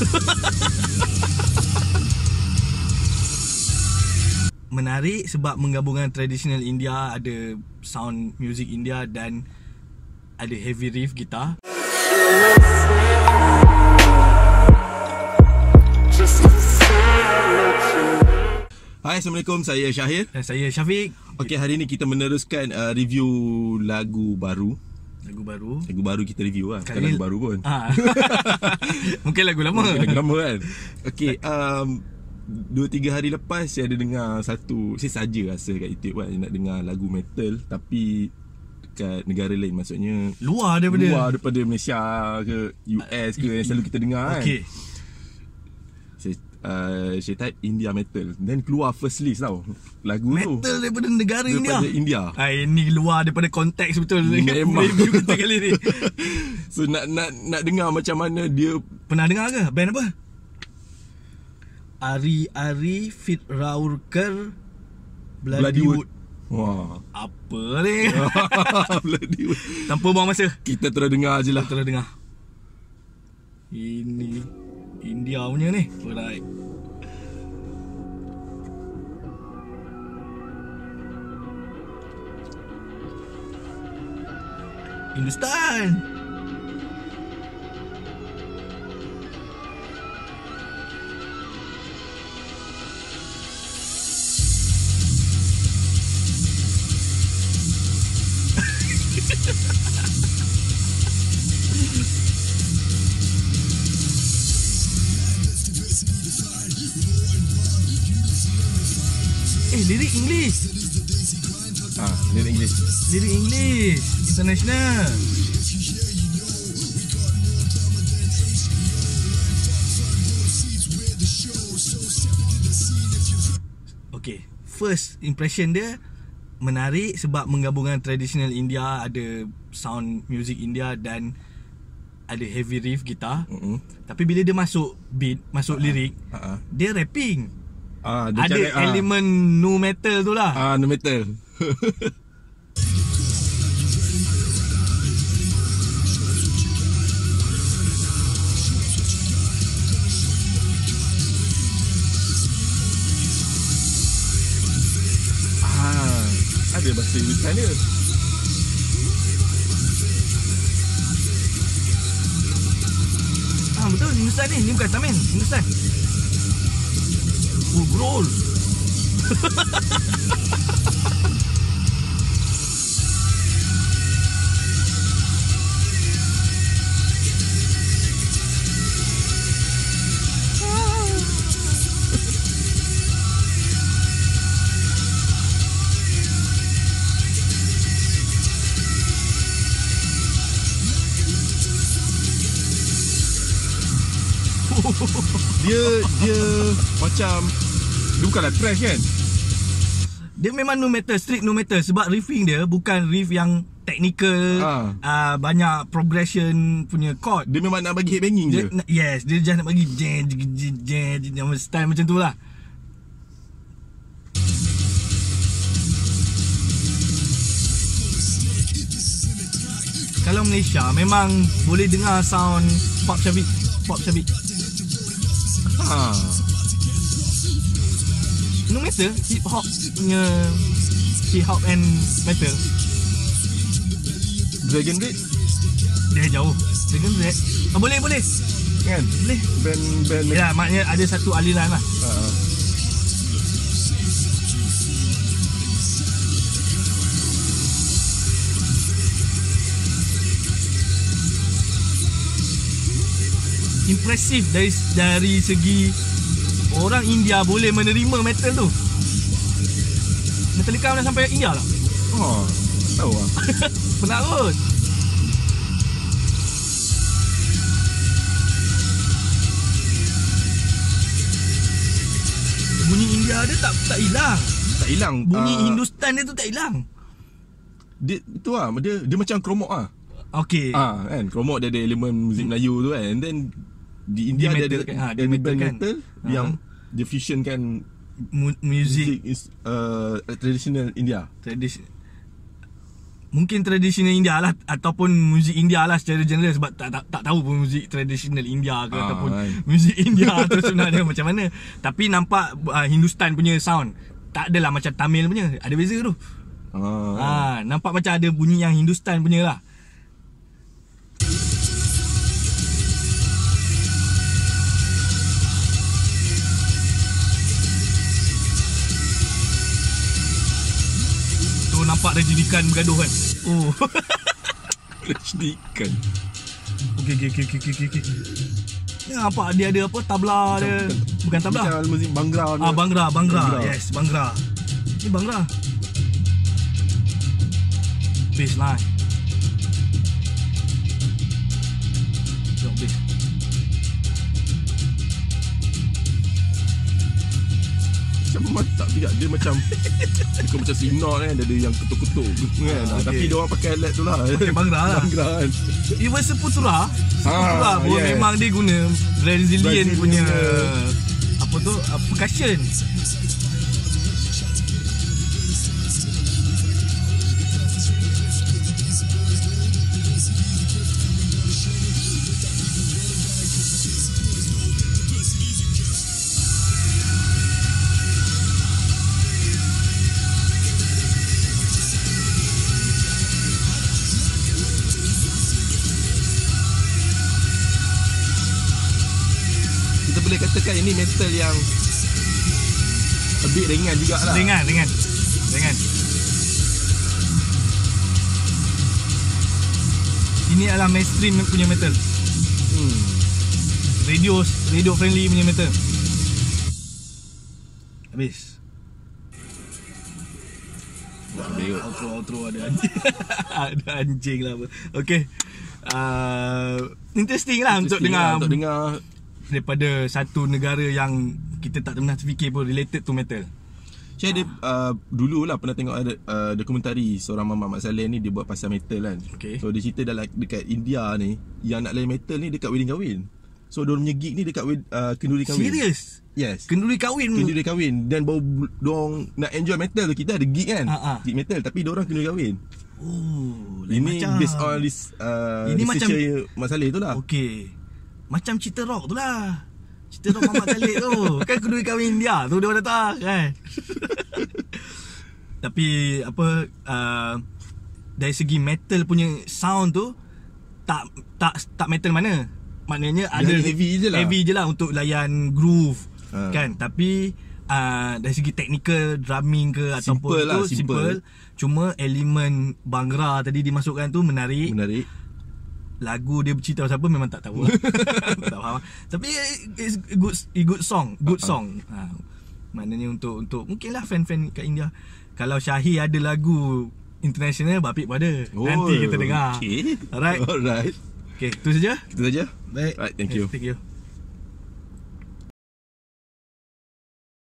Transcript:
Menarik sebab menggabungkan traditional India, ada sound music India dan ada heavy riff gitar. Hai, Assalamualaikum. Saya Syahir. Dan saya Syafiq. Okey, hari ni kita meneruskan review lagu baru. Lagu baru Kita review lah. Bukan Kali lagu baru pun. Mungkin lagu lama. Lagu lama kan. Okey, 2-3 hari lepas saya ada dengar satu, saya saja rasa kat YouTube kan, nak dengar lagu metal tapi kat negara lain, maksudnya Luar daripada Malaysia ke US ke yang selalu kita dengar kan. Okey. Saya type India metal, then keluar first list tau lagu Metal tu daripada negara daripada India. Ini luar daripada konteks betul. Memang. Review kita kali ni. So nak dengar macam mana dia. Pernah dengar ke band apa? Ari Fitraurkar Bloodywood. Wah, Apa ni? Bloodywood. Tanpa buang masa, Kita terus dengar je lah. kita dengar. Ini India punya ni. Alright. Hindustan. Lirik English. Lirik English. Lirik English international. Okay, first impression dia menarik sebab menggabungkan traditional India, ada sound music India dan ada heavy riff gitar. Tapi bila dia masuk beat, masuk lirik, dia rapping. Ada elemen nu metal tu lah. Nu metal. Ada bahasa Hindustan dia. Betul, Hindustan ni. Ni bukan Tamil, Hindustan. Bro. Dia macam, dia bukanlah trash kan. Dia memang nu metal, strict nu metal. Sebab riffing dia bukan riff yang technical, banyak progression punya chord. Dia memang nak bagi headbanging je. Yes, dia just nak bagi style macam tu lah. Kalau Malaysia memang boleh dengar sound Pop Syafiq. Nu metal, hip hop punya, hip hop and metal. Dragon Breed Dia jauh. Dragon Breed boleh kan, boleh. Band Ya, maknanya ada satu aliran lah. Impresif dari segi orang India boleh menerima metal tu. Metallica dah sampai India lah. Tahu lah. Pernah kot. Bunyi India dia tak hilang. Tak hilang. Bunyi Hindustan dia tu tak hilang. Dia tu lah, dia macam kromok lah. Okay. Kan, kromok dia ada elemen muzik Melayu tu kan. And then di India dia ada metal yang dia fusionkan music traditional India. mungkin tradisional India lah, ataupun muzik India lah secara general, sebab tak tahu pun muzik tradisional India ke ataupun muzik India tu sebenarnya macam mana. Tapi nampak Hindustan punya sound tak adalah macam Tamil punya, ada beza tu. Nampak macam ada bunyi yang Hindustan punya lah. Tu nampak Rajinikan bergaduh kan. Rajinikan. Okey. Ni nampak dia ada apa, tabla dia. Bukan tabla. Macam muzik Bhangra. Bhangra. Yes, Bhangra. Ni Bhangra. Bassline. Tengok bass. Macam mantap juga. Dia macam bukan macam Sinor kan, dia ada yang ketuk-ketuk kan. Tapi dia orang pakai alat tu lah. Pakai Bhangra lah. Kan. Even Seputra pun memang dia guna Brazilian punya apa tu, percussion. Kita boleh katakan ini metal yang a bit ringan jugalah. Ringan. Ini adalah mainstream punya metal. Radio friendly punya metal. Habis. Outro ada anjing. Ada anjing lah apa. Okay. Interesting lah untuk dengar daripada satu negara yang kita tak pernah terfikir pun related to metal. Saya ada dulu lah pernah tengok ada dokumentari seorang Mama Mat Salleh ni, dia buat pasal metal kan. So dia cerita dekat India ni, yang nak lain metal ni dekat wedding kahwin. So diorang punya gig ni dekat kenduri kahwin. Serius? Yes. Kenduri kahwin. Dan baru diorang nak enjoy metal tu, kita ada gig kan, gig metal, tapi diorang kenduri kahwin. Ini macam, based on this ini macam Mat Salleh tu lah. Okay, macam cerita rock tu lah. Cerita rock Muhammad Khalid tu kan kenduri kahwin India tu, dia orang datang kan. Tapi apa, dari segi metal punya sound tu tak metal mana. Maknanya ada heavy je lah untuk layan groove kan. Tapi dari segi technical drumming ke ataupun tu simple. Cuma elemen Bhangra tadi dimasukkan tu menarik. Lagu dia bercerita pasal apa memang tak tahu. Tak faham. Tapi it's good song. Maknanya untuk mungkinlah fan-fan kat India. Kalau Syahi ada lagu international, Bapik pun ada. Nanti kita dengar. Okay. Alright. Okay, itu saja. Baik. Thank you.